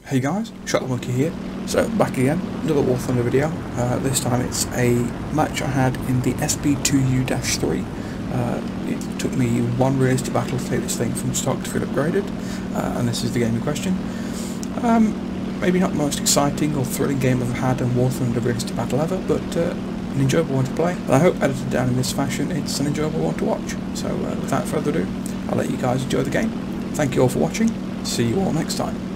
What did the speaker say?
Hey guys, Shot the Monkey here. So back again, another War Thunder video. This time it's a match I had in the SB2U-3. It took me one race to battle to take this thing from stock to fully upgraded, and this is the game in question. Maybe not the most exciting or thrilling game I've had in War Thunder race to battle ever, but an enjoyable one to play. And I hope edited down in this fashion it's an enjoyable one to watch. So without further ado, I'll let you guys enjoy the game. Thank you all for watching. See you all next time.